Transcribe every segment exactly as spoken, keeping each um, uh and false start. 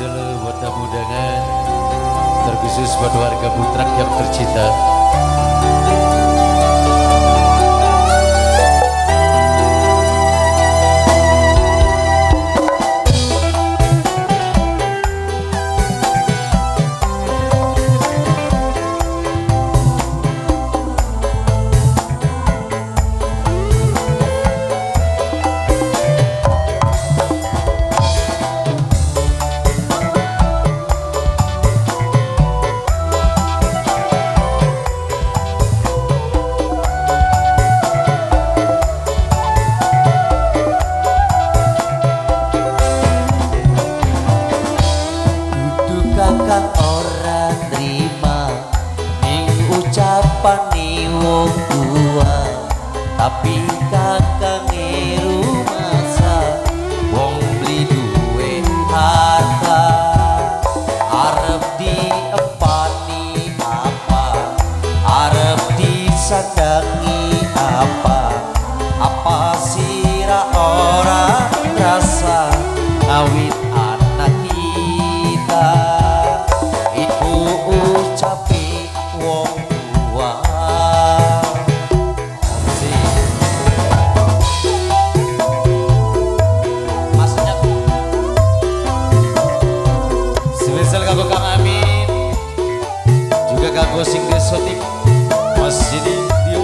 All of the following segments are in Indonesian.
spesial buat tamu undangan, terkhusus buat warga Putrak yang tercinta. Kakang ora terima ning ucapane wong tua, tapi kakang rumasa wong beli duwe harta. Arep diempani apa, arep disadangi apa, apa sira ora rasa ngawit anak kita. Ucapi wong tua maksudnya spesial kanggo Kang Amin, juga kanggo sing desotik Mas Jidi Dio.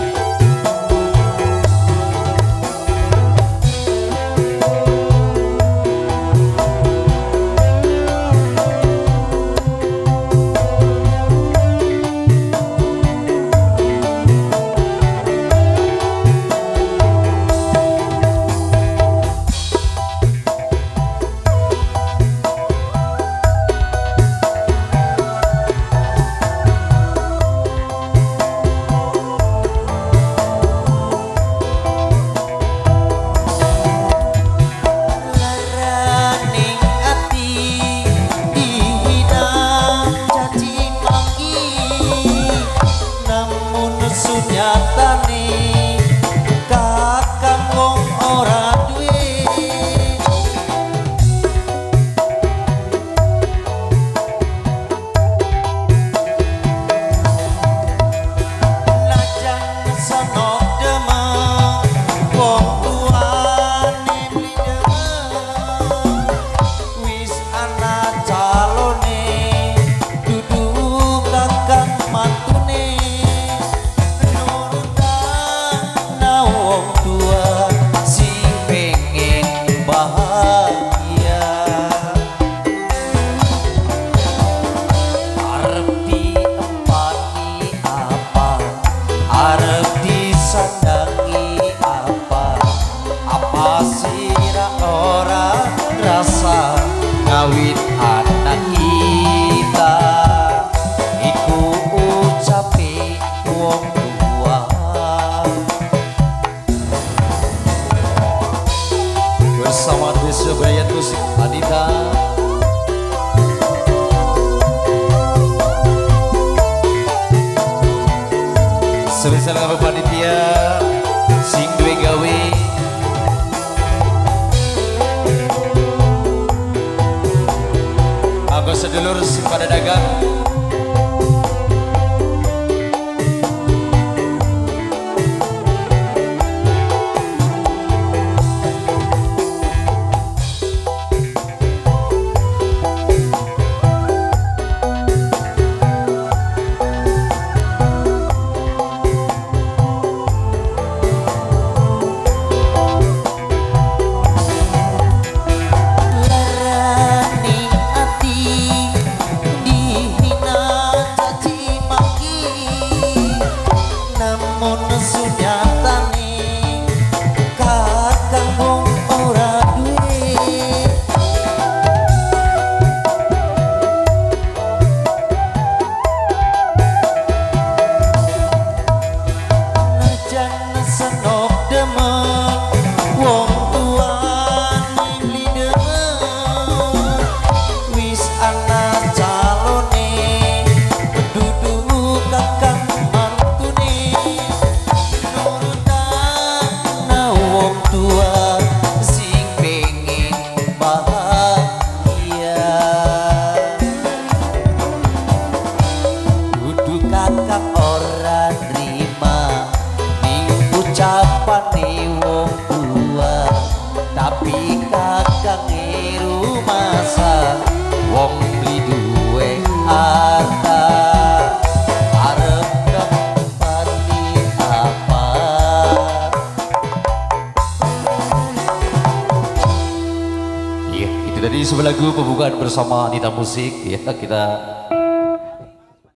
Ngawit anak kita iku ucapi wong tua. Bersama Desa Bayat Musik Adita, spesial kanggo panitia sing duwe gawe, kanggo sedulur sing pada dagang, larani ati di Jadi sebuah lagu pembukaan bersama Anita Musik ya, kita